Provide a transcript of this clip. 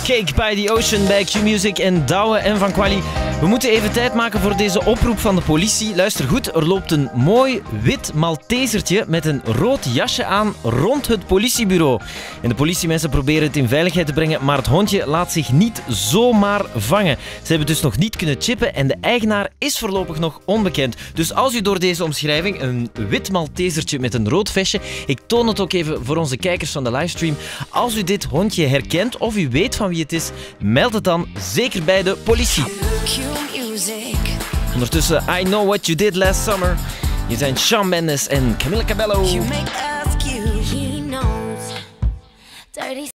Cake by the Ocean bij Q-Music en Douwe en Van Quali. We moeten even tijd maken voor deze oproep van de politie. Luister goed, er loopt een mooi wit Maltesertje met een rood jasje aan rond het politiebureau. En de politiemensen proberen het in veiligheid te brengen, maar het hondje laat zich niet zomaar vangen. Ze hebben dus nog niet kunnen chippen en de eigenaar is voorlopig nog onbekend. Dus als u door deze omschrijving een wit Maltesertje met een rood vestje, ik toon het ook even voor onze kijkers van de livestream, als u dit hondje herkent of u weet van wie het is, meld het dan zeker bij de politie. Ondertussen, I Know What You Did Last Summer. Hier zijn Shawn Mendes en Camila Cabello.